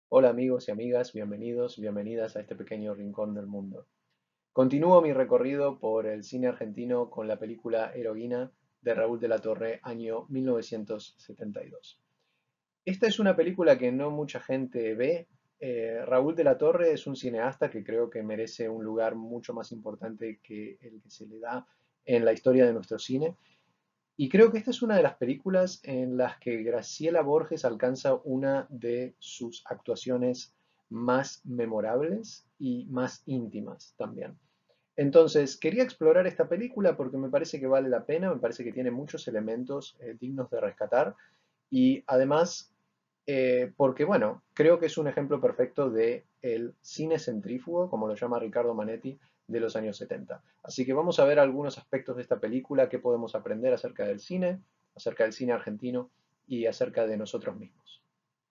Hola amigos y amigas, bienvenidos, bienvenidas a este pequeño rincón del mundo. Continúo mi recorrido por el cine argentino con la película Heroína de Raúl de la Torre, año 1972. Esta es una película que no mucha gente ve. Raúl de la Torre es un cineasta que creo que merece un lugar mucho más importante que el que se le da en la historia de nuestro cine. Y creo que esta es una de las películas en las que Graciela Borges alcanza una de sus actuaciones más memorables y más íntimas también. Entonces, quería explorar esta película porque me parece que vale la pena, me parece que tiene muchos elementos dignos de rescatar y además porque, bueno, creo que es un ejemplo perfecto de el cine centrífugo, como lo llama Ricardo Manetti, de los años 70. Así que vamos a ver algunos aspectos de esta película, qué podemos aprender acerca del cine argentino y acerca de nosotros mismos.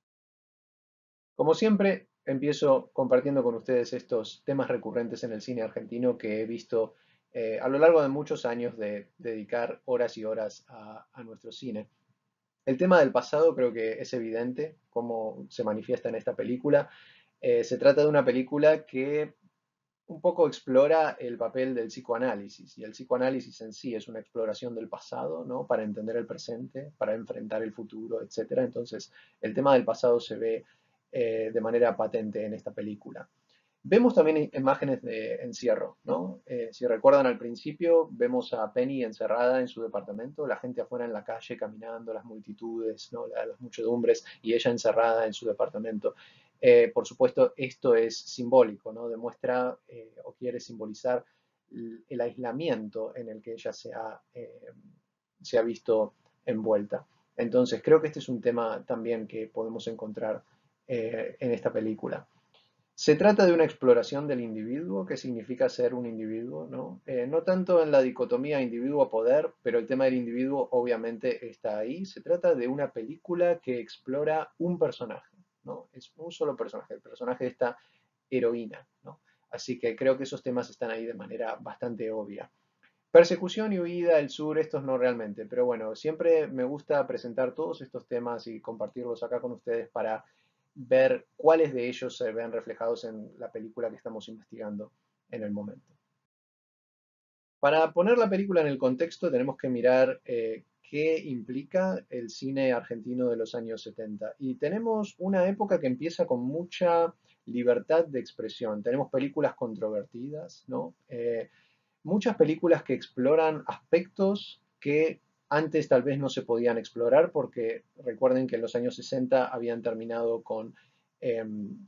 Como siempre, empiezo compartiendo con ustedes estos temas recurrentes en el cine argentino que he visto a lo largo de muchos años de dedicar horas y horas a nuestro cine. El tema del pasado creo que es evidente cómo se manifiesta en esta película. Se trata de una película que un poco explora el papel del psicoanálisis y el psicoanálisis en sí es una exploración del pasado, ¿no? Para entender el presente, para enfrentar el futuro, etcétera. Entonces, el tema del pasado se ve de manera patente en esta película. Vemos también imágenes de encierro, ¿no? Si recuerdan al principio, vemos a Penny encerrada en su departamento, la gente afuera en la calle caminando, las multitudes, ¿no? Las muchedumbres, y ella encerrada en su departamento. Por supuesto, esto es simbólico, ¿no? Demuestra o quiere simbolizar el aislamiento en el que ella se ha visto envuelta. Entonces, creo que este es un tema también que podemos encontrar en esta película. Se trata de una exploración del individuo, qué significa ser un individuo, ¿no? No tanto en la dicotomía individuo-poder, pero el tema del individuo obviamente está ahí. Se trata de una película que explora un personaje, ¿no? Es un solo personaje, el personaje de esta heroína, ¿no? Así que creo que esos temas están ahí de manera bastante obvia. Persecución y huida, el sur, estos no realmente, pero bueno, siempre me gusta presentar todos estos temas y compartirlos acá con ustedes para ver cuáles de ellos se ven reflejados en la película que estamos investigando en el momento. Para poner la película en el contexto tenemos que mirar qué implica el cine argentino de los años 70. Y tenemos una época que empieza con mucha libertad de expresión. Tenemos películas controvertidas, ¿no? Muchas películas que exploran aspectos que antes tal vez no se podían explorar porque recuerden que en los años 60 habían terminado con eh,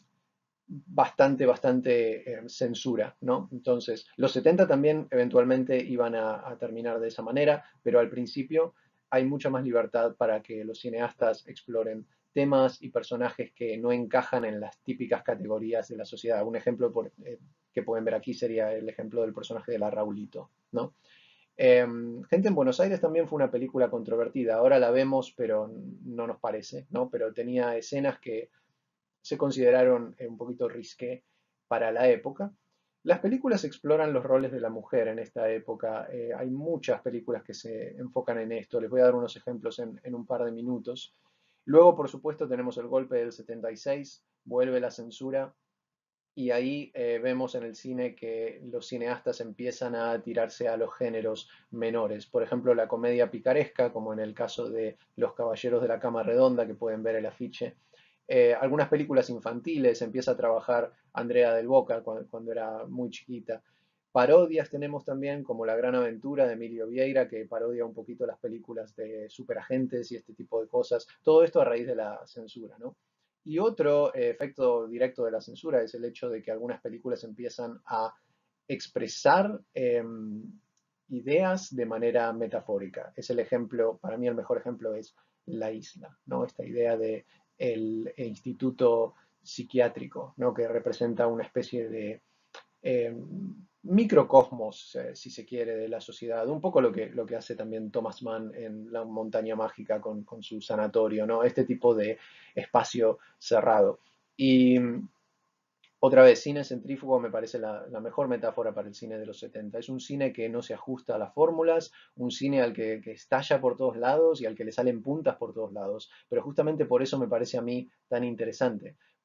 bastante censura, ¿no? Entonces, los 70 también eventualmente iban a terminar de esa manera, pero al principio hay mucha más libertad para que los cineastas exploren temas y personajes que no encajan en las típicas categorías de la sociedad. Un ejemplo que pueden ver aquí sería el ejemplo del personaje de la Raulito, ¿no? Gente en Buenos Aires también fue una película controvertida. Ahora la vemos, pero no nos parece, ¿no? Pero tenía escenas que se consideraron un poquito risqué para la época. Las películas exploran los roles de la mujer en esta época. Hay muchas películas que se enfocan en esto. Les voy a dar unos ejemplos en un par de minutos. Luego, por supuesto, tenemos el golpe del 76, vuelve la censura y ahí vemos en el cine que los cineastas empiezan a tirarse a los géneros menores. Por ejemplo, la comedia picaresca, como en el caso de Los Caballeros de la Cama Redonda, que pueden ver el afiche. Algunas películas infantiles, empieza a trabajar Andrea del Boca cuando era muy chiquita. Parodias tenemos también, como La Gran Aventura de Emilio Vieira, que parodia un poquito las películas de superagentes y este tipo de cosas. Todo esto a raíz de la censura, ¿no? Y otro efecto directo de la censura es el hecho de que algunas películas empiezan a expresar ideas de manera metafórica. Es el ejemplo, para mí el mejor ejemplo es La Isla, ¿no? Esta idea de el instituto psiquiátrico, ¿no? Que representa una especie de eh, microcosmos, si se quiere, de la sociedad. Un poco lo que hace también Thomas Mann en La Montaña Mágica con su sanatorio, ¿no? Este tipo de espacio cerrado. Y otra vez, cine centrífugo me parece la mejor metáfora para el cine de los 70. Es un cine que no se ajusta a las fórmulas, un cine al que estalla por todos lados y al que le salen puntas por todos lados. Pero justamente por eso me parece a mí tan interesante,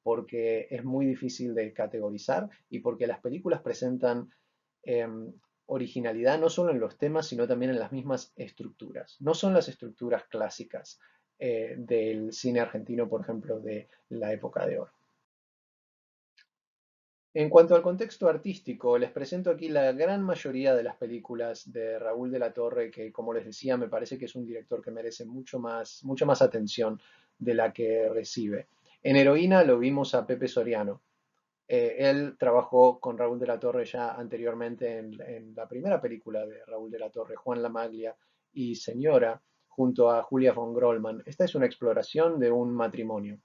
porque es muy difícil de categorizar y porque las películas presentan originalidad no solo en los temas, sino también en las mismas estructuras. No son las estructuras clásicas del cine argentino, por ejemplo, de la época de oro. En cuanto al contexto artístico, les presento aquí la gran mayoría de las películas de Raúl de la Torre, que como les decía, me parece que es un director que merece mucha más atención de la que recibe. En Heroína lo vimos a Pepe Soriano. Él trabajó con Raúl de la Torre ya anteriormente en la primera película de Raúl de la Torre, Juan la Maglia y Señora, junto a Julia von Grollmann. Esta es una exploración de un matrimonio.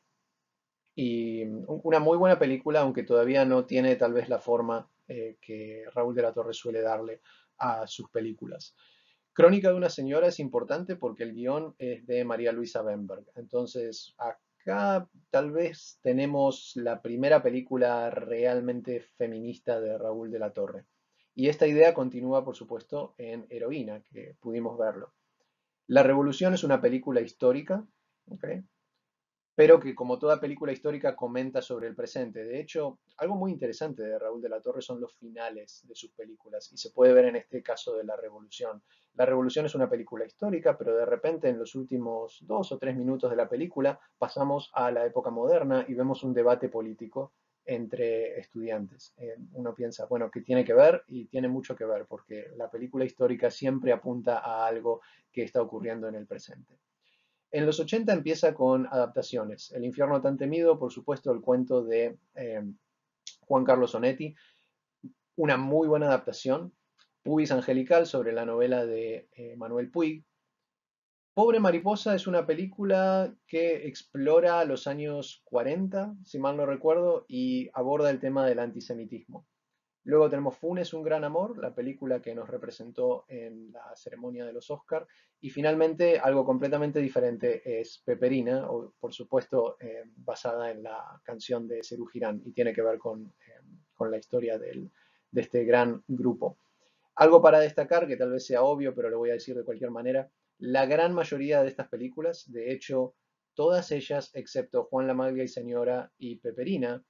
Y una muy buena película, aunque todavía no tiene tal vez la forma que Raúl de la Torre suele darle a sus películas. Crónica de una señora es importante porque el guión es de María Luisa Bemberg. Entonces, acá tal vez tenemos la primera película realmente feminista de Raúl de la Torre. Y esta idea continúa, por supuesto, en Heroína, que pudimos verlo. La Revolución es una película histórica, ¿ok? Pero que como toda película histórica comenta sobre el presente. De hecho, algo muy interesante de Raúl de la Torre son los finales de sus películas y se puede ver en este caso de La Revolución. La Revolución es una película histórica, pero de repente en los últimos 2 o 3 minutos de la película pasamos a la época moderna y vemos un debate político entre estudiantes. Uno piensa, bueno, ¿qué tiene que ver? Y tiene mucho que ver porque la película histórica siempre apunta a algo que está ocurriendo en el presente. En los 80 empieza con adaptaciones. El infierno tan temido, por supuesto, el cuento de Juan Carlos Onetti, una muy buena adaptación. Pubis Angelical sobre la novela de Manuel Puig. Pobre Mariposa es una película que explora los años 40, si mal no recuerdo, y aborda el tema del antisemitismo. Luego tenemos Funes, un gran amor, la película que nos representó en la ceremonia de los Oscar. Y finalmente, algo completamente diferente es Peperina, o, por supuesto, basada en la canción de Serú Girán y tiene que ver con la historia de este gran grupo. Algo para destacar, que tal vez sea obvio, pero lo voy a decir de cualquier manera, la gran mayoría de estas películas, de hecho, todas ellas, excepto Juan la Maglia y Señora y Peperina,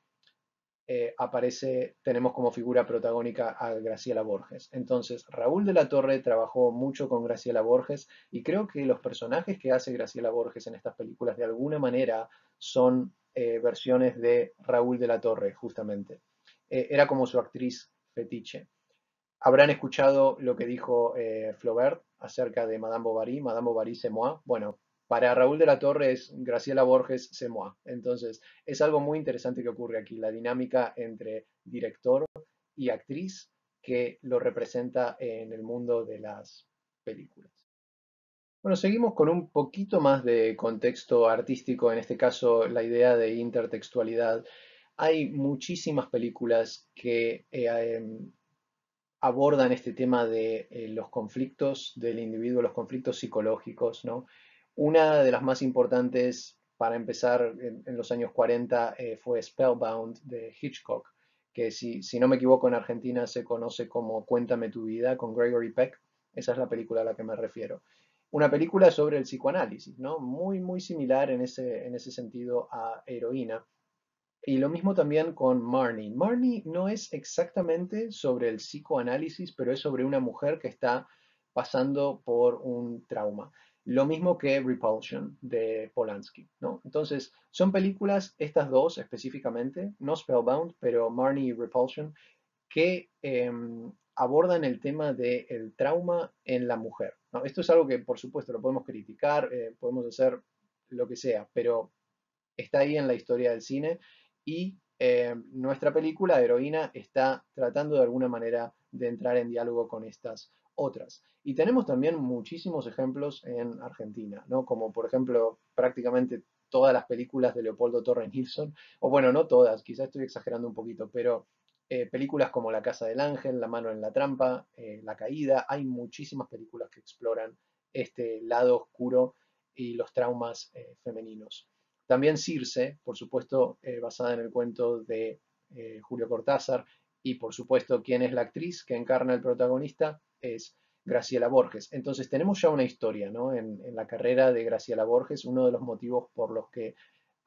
tenemos como figura protagónica a Graciela Borges. Entonces, Raúl de la Torre trabajó mucho con Graciela Borges y creo que los personajes que hace Graciela Borges en estas películas de alguna manera son versiones de Raúl de la Torre, justamente. Era como su actriz fetiche. Habrán escuchado lo que dijo Flaubert acerca de Madame Bovary. Madame Bovary, c'est moi. Bueno, para Raúl de la Torre es Graciela Borges, c'est moi. Entonces, es algo muy interesante que ocurre aquí, la dinámica entre director y actriz que lo representa en el mundo de las películas. Bueno, seguimos con un poquito más de contexto artístico, en este caso la idea de intertextualidad. Hay muchísimas películas que abordan este tema de los conflictos del individuo, los conflictos psicológicos, ¿no? Una de las más importantes para empezar en los años 40 fue Spellbound de Hitchcock, que si no me equivoco en Argentina se conoce como Cuéntame tu vida con Gregory Peck. Esa es la película a la que me refiero. Una película sobre el psicoanálisis, ¿no? Muy similar en ese sentido a Heroína. Y lo mismo también con Marnie. Marnie no es exactamente sobre el psicoanálisis, pero es sobre una mujer que está pasando por un trauma. Lo mismo que Repulsion de Polanski, ¿no? Entonces, son películas, estas dos específicamente, no Spellbound, pero Marnie y Repulsion, que abordan el tema del trauma en la mujer, ¿no? Esto es algo que, por supuesto, lo podemos criticar, podemos hacer lo que sea, pero está ahí en la historia del cine y nuestra película, Heroína, está tratando de alguna manera de entrar en diálogo con estas otras. Y tenemos también muchísimos ejemplos en Argentina, ¿no? Como por ejemplo prácticamente todas las películas de Leopoldo Torres Nilsson, o bueno, no todas, quizás estoy exagerando un poquito, pero películas como La Casa del Ángel, La mano en la trampa, La caída, hay muchísimas películas que exploran este lado oscuro y los traumas femeninos. También Circe, por supuesto, basada en el cuento de Julio Cortázar, y por supuesto, ¿quién es la actriz que encarna el protagonista? Es Graciela Borges. Entonces tenemos ya una historia, ¿no? En la carrera de Graciela Borges, uno de los motivos por los que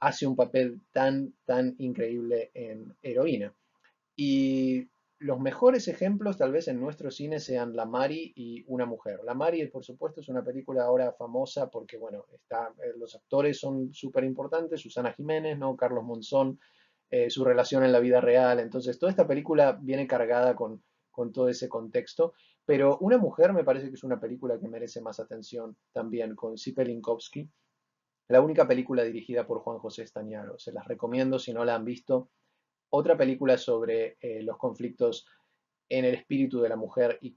hace un papel tan increíble en Heroína. Y los mejores ejemplos tal vez en nuestro cine sean La Mari y Una Mujer. La Mari, por supuesto, es una película ahora famosa porque, bueno, los actores son súper importantes, Susana Jiménez, ¿no? Carlos Monzón, su relación en la vida real. Entonces, toda esta película viene cargada con todo ese contexto. Pero Una Mujer me parece que es una película que merece más atención también, con Zipe Linkowski, la única película dirigida por Juan José Estañaro. Se las recomiendo si no la han visto. Otra película sobre los conflictos en el espíritu de la mujer y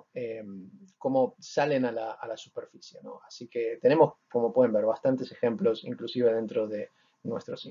cómo salen a la superficie, ¿no? Así que tenemos, como pueden ver, bastantes ejemplos, inclusive dentro de nuestro cine.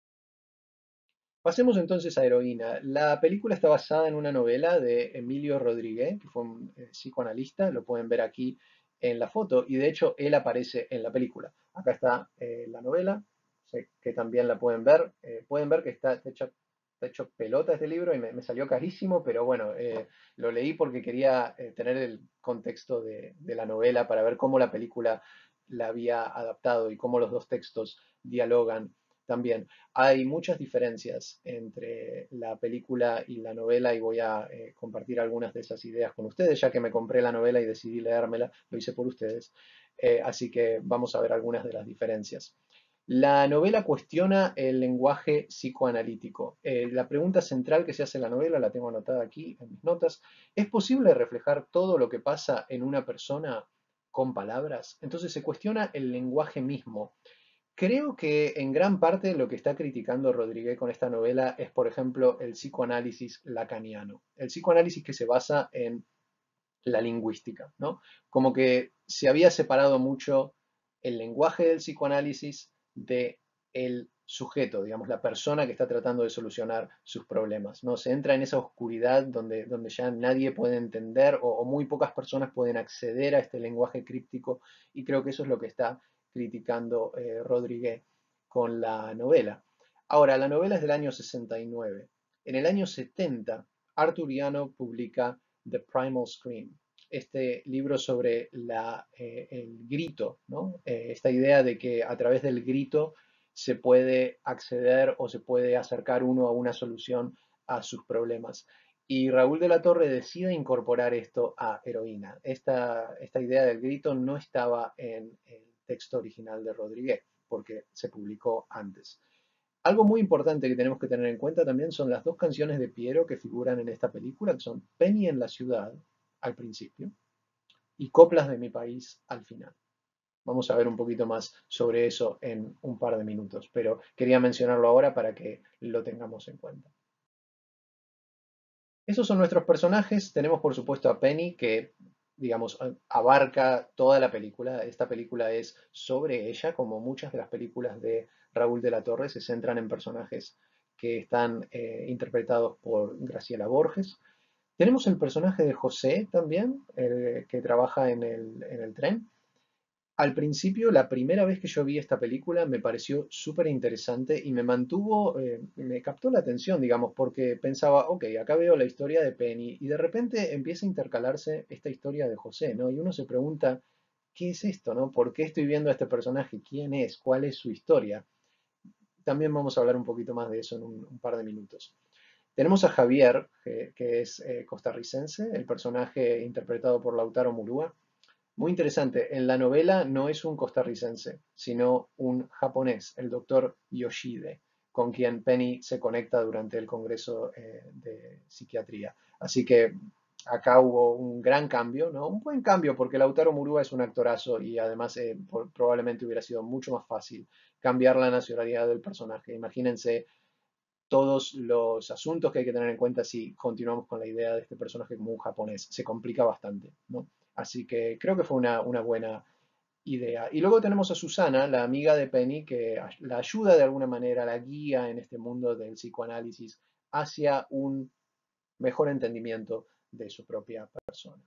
Pasemos entonces a Heroína. La película está basada en una novela de Emilio Rodríguez, que fue un psicoanalista, lo pueden ver aquí en la foto, y de hecho él aparece en la película. Acá está la novela, sé que también la pueden ver que está hecho pelota este libro y me salió carísimo, pero bueno, lo leí porque quería tener el contexto de la novela para ver cómo la película la había adaptado y cómo los dos textos dialogan también. Hay muchas diferencias entre la película y la novela y voy a compartir algunas de esas ideas con ustedes, ya que me compré la novela y decidí leérmela, lo hice por ustedes. Así que vamos a ver algunas de las diferencias. La novela cuestiona el lenguaje psicoanalítico. La pregunta central que se hace en la novela, la tengo anotada aquí en mis notas, ¿es posible reflejar todo lo que pasa en una persona con palabras? Entonces se cuestiona el lenguaje mismo. Creo que en gran parte lo que está criticando Rodríguez con esta novela es, por ejemplo, el psicoanálisis lacaniano, el psicoanálisis que se basa en la lingüística, ¿no? Como que se había separado mucho el lenguaje del psicoanálisis de el sujeto, digamos, la persona que está tratando de solucionar sus problemas, ¿no? Se entra en esa oscuridad donde ya nadie puede entender o muy pocas personas pueden acceder a este lenguaje críptico y creo que eso es lo que está criticando Rodríguez con la novela. Ahora, la novela es del año 69. En el año 70, Arturiano publica The Primal Scream, este libro sobre el grito, ¿no? Esta idea de que a través del grito se puede acceder o se puede acercar uno a una solución a sus problemas. Y Raúl de la Torre decide incorporar esto a Heroína. Esta idea del grito no estaba en el texto original de Rodríguez, porque se publicó antes. Algo muy importante que tenemos que tener en cuenta también son las dos canciones de Piero que figuran en esta película, que son Penny en la ciudad al principio y Coplas de mi país al final. Vamos a ver un poquito más sobre eso en un par de minutos, pero quería mencionarlo ahora para que lo tengamos en cuenta. Esos son nuestros personajes. Tenemos por supuesto a Penny que, digamos, abarca toda la película. Esta película es sobre ella, como muchas de las películas de Raúl de la Torre se centran en personajes que están interpretados por Graciela Borges. Tenemos el personaje de José también, que trabaja en el tren. Al principio, la primera vez que yo vi esta película me pareció súper interesante y me mantuvo, me captó la atención, digamos, porque pensaba, ok, acá veo la historia de Penny y de repente empieza a intercalarse esta historia de José, ¿no? Y uno se pregunta, ¿qué es esto, no? ¿Por qué estoy viendo a este personaje? ¿Quién es? ¿Cuál es su historia? También vamos a hablar un poquito más de eso en un par de minutos. Tenemos a Javier, que es costarricense, el personaje interpretado por Lautaro Murúa. Muy interesante, en la novela no es un costarricense, sino un japonés, el doctor Yoshide, con quien Penny se conecta durante el Congreso de Psiquiatría. Así que acá hubo un gran cambio, ¿no? Un buen cambio, porque Lautaro Murúa es un actorazo y además probablemente hubiera sido mucho más fácil cambiar la nacionalidad del personaje. Imagínense todos los asuntos que hay que tener en cuenta si continuamos con la idea de este personaje como un japonés. Se complica bastante, ¿no? Así que creo que fue una buena idea. Y luego tenemos a Susana, la amiga de Penny, que la ayuda de alguna manera, la guía en este mundo del psicoanálisis hacia un mejor entendimiento de su propia persona.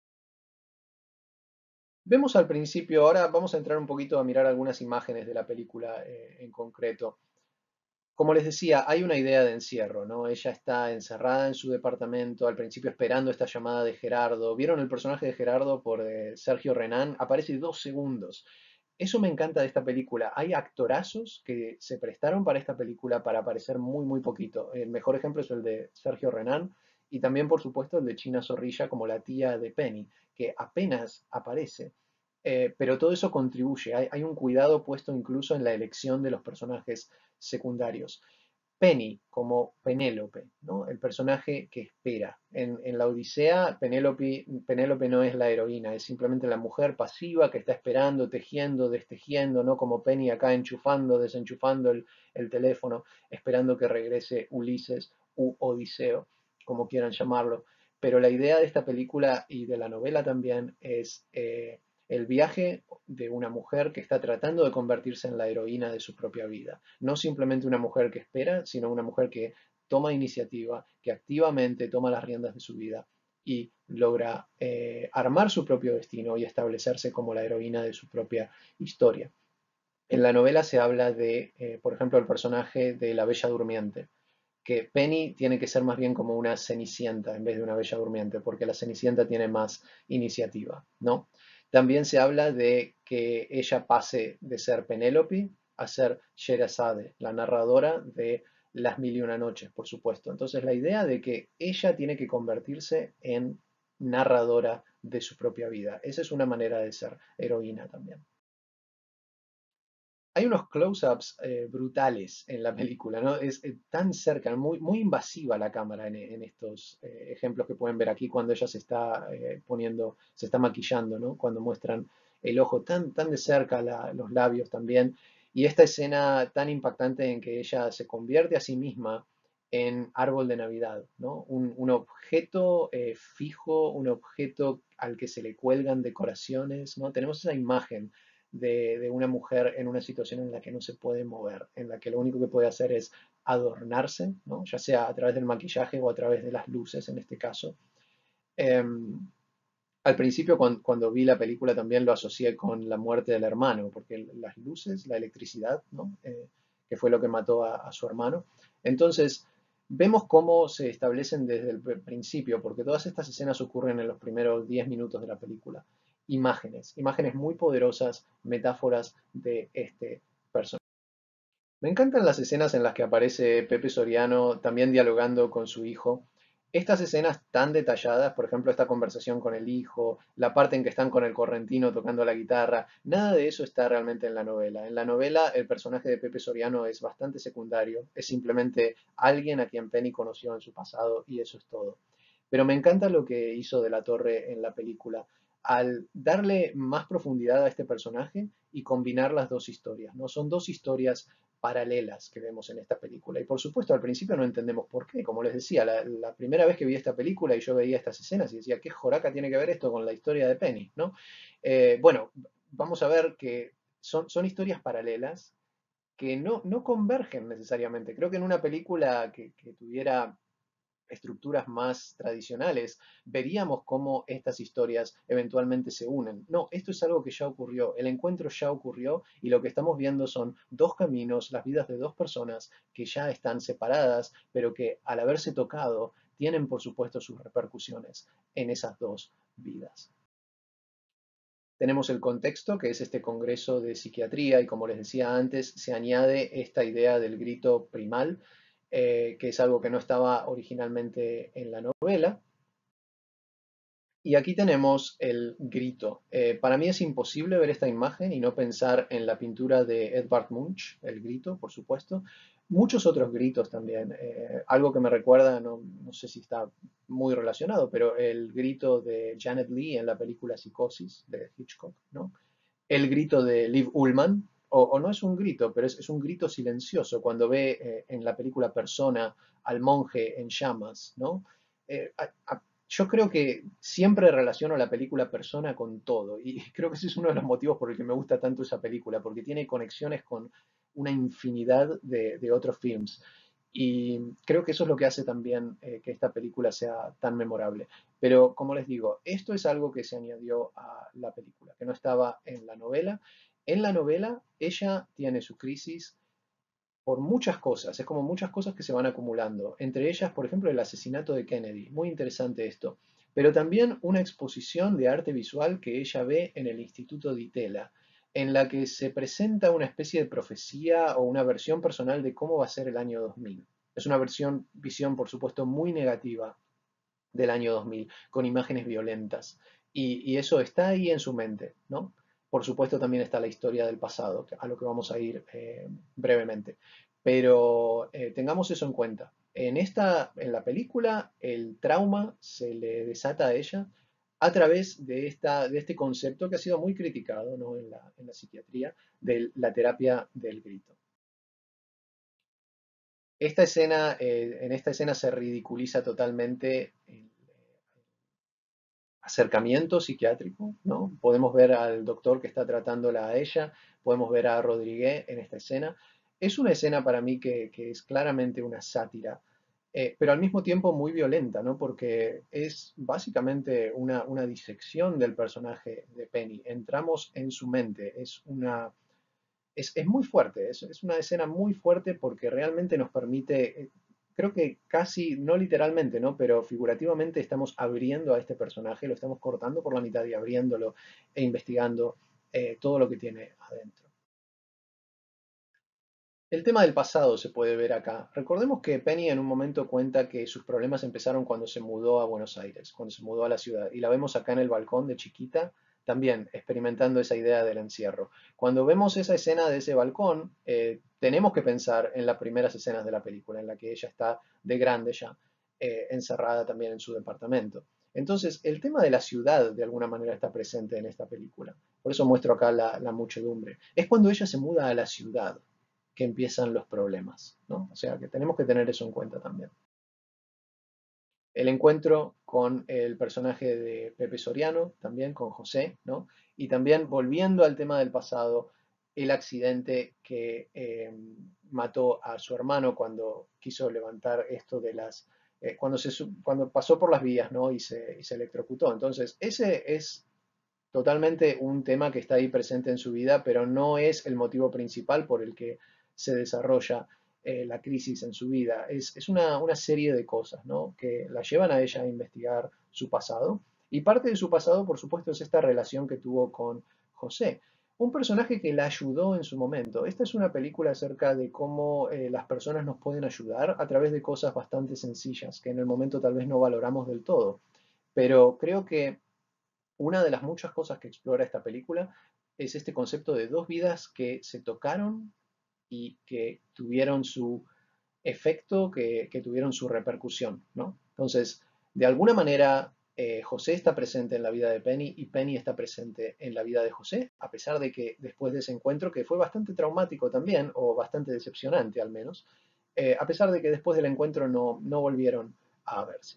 Vemos al principio, ahora vamos a entrar un poquito a mirar algunas imágenes de la película en concreto. Como les decía, hay una idea de encierro, ¿no? Ella está encerrada en su departamento, al principio esperando esta llamada de Gerardo. ¿Vieron el personaje de Gerardo por Sergio Renán? Aparece 2 segundos. Eso me encanta de esta película. Hay actorazos que se prestaron para esta película para aparecer muy, muy poquito. El mejor ejemplo es el de Sergio Renán y también, por supuesto, el de China Zorrilla como la tía de Penny, que apenas aparece. Pero todo eso contribuye. Hay un cuidado puesto incluso en la elección de los personajes secundarios. Penny como Penélope, ¿no? El personaje que espera. En la Odisea, Penélope no es la heroína, es simplemente la mujer pasiva que está esperando, tejiendo, destejiendo, ¿no? Como Penny acá enchufando, desenchufando el teléfono, esperando que regrese Ulises u Odiseo, como quieran llamarlo. Pero la idea de esta película y de la novela también es el viaje de una mujer que está tratando de convertirse en la heroína de su propia vida. No simplemente una mujer que espera, sino una mujer que toma iniciativa, que activamente toma las riendas de su vida y logra armar su propio destino y establecerse como la heroína de su propia historia. En la novela se habla de, por ejemplo, el personaje de la Bella Durmiente, que Penny tiene que ser más bien como una cenicienta en vez de una bella durmiente, porque la cenicienta tiene más iniciativa, ¿no? También se habla de que ella pase de ser Penélope a ser Sherazade, la narradora de Las Mil y una Noches, por supuesto. Entonces la idea de que ella tiene que convertirse en narradora de su propia vida. Esa es una manera de ser heroína también. Hay unos close-ups brutales en la película, ¿no? Es tan cerca, muy, muy invasiva la cámara en estos ejemplos que pueden ver aquí cuando ella se está poniendo, se está maquillando, ¿no? Cuando muestran el ojo tan, tan de cerca, los labios también. Y esta escena tan impactante en que ella se convierte a sí misma en árbol de Navidad, ¿no? Un objeto fijo, un objeto al que se le cuelgan decoraciones, ¿no? Tenemos esa imagen de una mujer en una situación en la que no se puede mover, en la que lo único que puede hacer es adornarse, ¿no? Ya sea a través del maquillaje o a través de las luces en este caso. Eh, Al principio cuando vi la película también lo asocié con la muerte del hermano, porque las luces, la electricidad, ¿no? Que fue lo que mató a su hermano. Entonces, vemos cómo se establecen desde el principio, porque todas estas escenas ocurren en los primeros 10 minutos de la película. Imágenes, imágenes muy poderosas, metáforas de este personaje. Me encantan las escenas en las que aparece Pepe Soriano también dialogando con su hijo. Estas escenas tan detalladas, por ejemplo, esta conversación con el hijo, la parte en que están con el correntino tocando la guitarra, nada de eso está realmente en la novela. En la novela el personaje de Pepe Soriano es bastante secundario, es simplemente alguien a quien Penny conoció en su pasado y eso es todo. Pero me encanta lo que hizo De la Torre en la película al darle más profundidad a este personaje y combinar las dos historias, ¿no? Son dos historias paralelas que vemos en esta película. Y por supuesto, al principio no entendemos por qué. Como les decía, la primera vez que vi esta película y yo veía estas escenas y decía, ¿qué joraca tiene que ver esto con la historia de Penny? ¿No? Bueno, vamos a ver que son historias paralelas que no convergen necesariamente. Creo que en una película que tuviera estructuras más tradicionales, veríamos cómo estas historias eventualmente se unen. No, esto es algo que ya ocurrió, el encuentro ya ocurrió y lo que estamos viendo son dos caminos, las vidas de dos personas que ya están separadas, pero que al haberse tocado tienen por supuesto sus repercusiones en esas dos vidas. Tenemos el contexto, que es este Congreso de Psiquiatría, y como les decía antes, se añade esta idea del grito primal, que es algo que no estaba originalmente en la novela. Y aquí tenemos el grito. Para mí es imposible ver esta imagen y no pensar en la pintura de Edvard Munch, el grito, por supuesto. Muchos otros gritos también. Algo que me recuerda, no sé si está muy relacionado, pero el grito de Janet Leigh en la película Psicosis de Hitchcock, ¿no? El grito de Liv Ullmann, o no es un grito, pero es un grito silencioso cuando ve en la película Persona al monje en llamas, ¿no? Eh, a- a- yo creo que siempre relaciono la película Persona con todo, y creo que ese es uno de los motivos por el que me gusta tanto esa película, porque tiene conexiones con una infinidad de otros films. Y creo que eso es lo que hace también que esta película sea tan memorable. Pero como les digo, esto es algo que se añadió a la película, que no estaba en la novela. En la novela, ella tiene su crisis por muchas cosas, es como muchas cosas que se van acumulando. Entre ellas, por ejemplo, el asesinato de Kennedy. Muy interesante esto. Pero también una exposición de arte visual que ella ve en el Instituto Di Tella. en la que se presenta una especie de profecía o una versión personal de cómo va a ser el año 2000. Es una visión, por supuesto, muy negativa del año 2000, con imágenes violentas. Y eso está ahí en su mente, ¿no? Por supuesto también está la historia del pasado, a lo que vamos a ir brevemente. Pero tengamos eso en cuenta. En la película, el trauma se le desata a ella a través de este concepto que ha sido muy criticado, ¿no? En la psiquiatría, de la terapia del grito. En esta escena se ridiculiza totalmente el acercamiento psiquiátrico, ¿no? Podemos ver al doctor que está tratándola a ella, podemos ver a Rodríguez en esta escena. Es una escena para mí que es claramente una sátira, pero al mismo tiempo muy violenta, ¿no? Porque es básicamente una disección del personaje de Penny. Entramos en su mente, es muy fuerte, es una escena muy fuerte porque realmente nos permite, creo que casi, no literalmente, ¿no? Pero figurativamente estamos abriendo a este personaje, lo estamos cortando por la mitad y abriéndolo e investigando todo lo que tiene adentro. El tema del pasado se puede ver acá. Recordemos que Penny en un momento cuenta que sus problemas empezaron cuando se mudó a Buenos Aires, cuando se mudó a la ciudad. Y la vemos acá en el balcón de chiquita, también experimentando esa idea del encierro. Cuando vemos esa escena de ese balcón, tenemos que pensar en las primeras escenas de la película, en la que ella está de grande ya, encerrada también en su departamento. Entonces, el tema de la ciudad de alguna manera está presente en esta película. Por eso muestro acá la muchedumbre. Es cuando ella se muda a la ciudad que empiezan los problemas, ¿no? O sea que tenemos que tener eso en cuenta también. El encuentro con el personaje de Pepe Soriano, también con José, ¿no? Y también volviendo al tema del pasado, el accidente que mató a su hermano cuando quiso levantar esto de cuando pasó por las vías, ¿no? Y se electrocutó. Entonces, ese es totalmente un tema que está ahí presente en su vida, pero no es el motivo principal por el que se desarrolla la crisis en su vida. Es una serie de cosas, ¿no? Que la llevan a ella a investigar su pasado. Y parte de su pasado, por supuesto, es esta relación que tuvo con José, un personaje que la ayudó en su momento. Esta es una película acerca de cómo las personas nos pueden ayudar a través de cosas bastante sencillas, que en el momento tal vez no valoramos del todo. Pero creo que una de las muchas cosas que explora esta película es este concepto de dos vidas que se tocaron y que tuvieron su efecto, que tuvieron su repercusión, ¿no? Entonces, de alguna manera, José está presente en la vida de Penny y Penny está presente en la vida de José, a pesar de que después de ese encuentro, que fue bastante traumático también, o bastante decepcionante al menos, a pesar de que después del encuentro no volvieron a verse.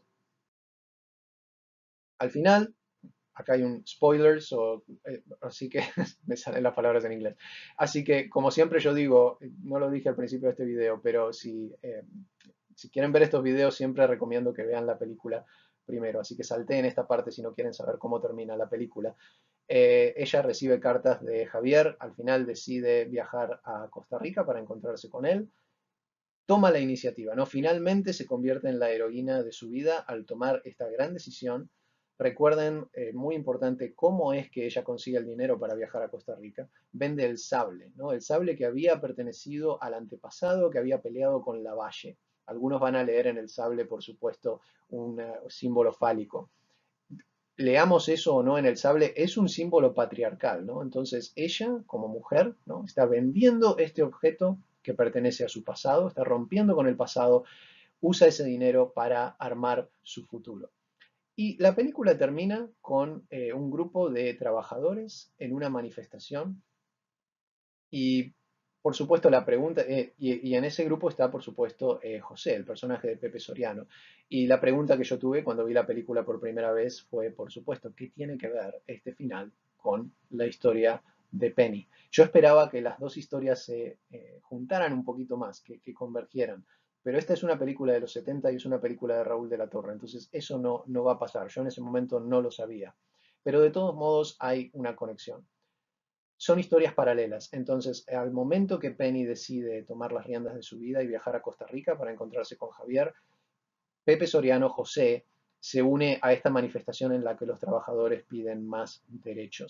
Al final, acá hay un spoiler, así que me salen las palabras en inglés. Así que, como siempre yo digo, no lo dije al principio de este video, pero si quieren ver estos videos, siempre recomiendo que vean la película primero. Así que salteen esta parte si no quieren saber cómo termina la película. Ella recibe cartas de Javier, al final decide viajar a Costa Rica para encontrarse con él. Toma la iniciativa, ¿no? Finalmente se convierte en la heroína de su vida al tomar esta gran decisión. Recuerden, muy importante, cómo es que ella consigue el dinero para viajar a Costa Rica. Vende el sable, ¿no? El sable que había pertenecido al antepasado que había peleado con Lavalle. Algunos van a leer en el sable, por supuesto, un símbolo fálico. Leamos eso o no en el sable, es un símbolo patriarcal, ¿no? Entonces ella, como mujer, ¿no? Está vendiendo este objeto que pertenece a su pasado, está rompiendo con el pasado, usa ese dinero para armar su futuro. Y la película termina con un grupo de trabajadores en una manifestación y por supuesto la pregunta, y en ese grupo está por supuesto José, el personaje de Pepe Soriano. Y la pregunta que yo tuve cuando vi la película por primera vez fue, por supuesto, ¿qué tiene que ver este final con la historia de Penny? Yo esperaba que las dos historias se juntaran un poquito más, que convergieran. Pero esta es una película de los 70 y es una película de Raúl de la Torre, entonces eso no va a pasar. Yo en ese momento no lo sabía. Pero de todos modos hay una conexión. Son historias paralelas. Entonces, al momento que Penny decide tomar las riendas de su vida y viajar a Costa Rica para encontrarse con Javier, Pepe Soriano, José, se une a esta manifestación en la que los trabajadores piden más derechos.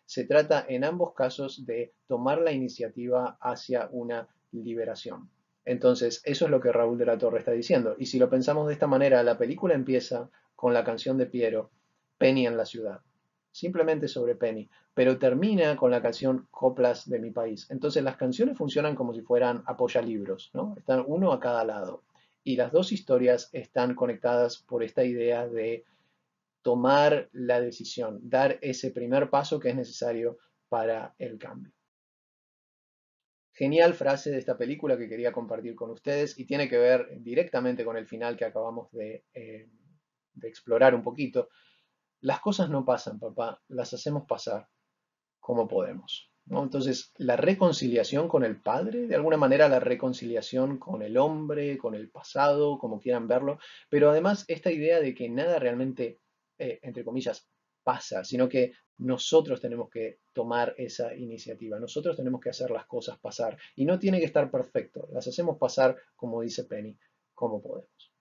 se trata en ambos casos de tomar la iniciativa hacia una liberación. Entonces, eso es lo que Raúl de la Torre está diciendo. Y si lo pensamos de esta manera, la película empieza con la canción de Piero, Penny en la ciudad, simplemente sobre Penny, pero termina con la canción Coplas de mi país. Entonces, las canciones funcionan como si fueran apoyalibros, ¿no? Están uno a cada lado. Y las dos historias están conectadas por esta idea de tomar la decisión, dar ese primer paso que es necesario para el cambio. Genial frase de esta película que quería compartir con ustedes y tiene que ver directamente con el final que acabamos de explorar un poquito. Las cosas no pasan, papá, las hacemos pasar como podemos, ¿no? Entonces, la reconciliación con el padre, de alguna manera la reconciliación con el hombre, con el pasado, como quieran verlo, pero además esta idea de que nada realmente, entre comillas, pasa, sino que nosotros tenemos que tomar esa iniciativa, nosotros tenemos que hacer las cosas pasar y no tiene que estar perfecto, las hacemos pasar, como dice Penny, como podemos.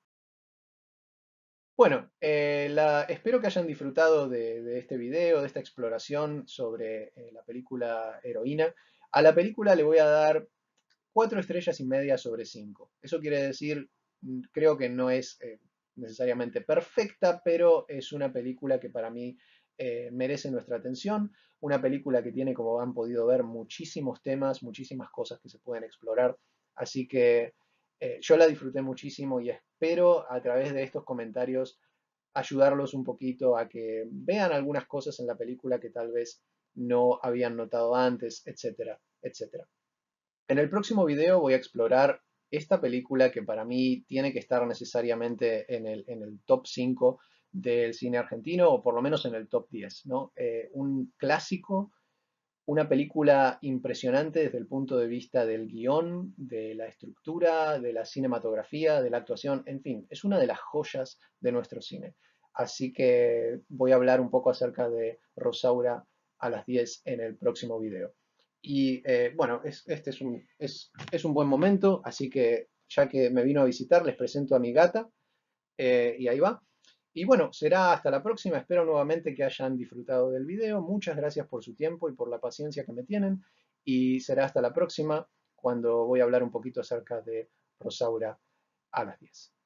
Bueno, espero que hayan disfrutado de este video, de esta exploración sobre la película Heroína. A la película le voy a dar 4 estrellas y media sobre 5. Eso quiere decir, creo que no es necesariamente perfecta, pero es una película que para mí merece nuestra atención. Una película que tiene, como han podido ver, muchísimos temas, muchísimas cosas que se pueden explorar. Así que yo la disfruté muchísimo y espero a través de estos comentarios ayudarlos un poquito a que vean algunas cosas en la película que tal vez no habían notado antes, etcétera, etcétera. En el próximo video voy a explorar esta película que para mí tiene que estar necesariamente en el top 5 del cine argentino, o por lo menos en el top 10, ¿no? Un clásico, una película impresionante desde el punto de vista del guión, de la estructura, de la cinematografía, de la actuación, en fin, es una de las joyas de nuestro cine. Así que voy a hablar un poco acerca de Rosaura a las 10 en el próximo video. Y bueno, este es un buen momento, así que ya que me vino a visitar, les presento a mi gata, y ahí va. Y bueno, será hasta la próxima. Espero nuevamente que hayan disfrutado del video. Muchas gracias por su tiempo y por la paciencia que me tienen. Y será hasta la próxima cuando voy a hablar un poquito acerca de Rosaura a las 10.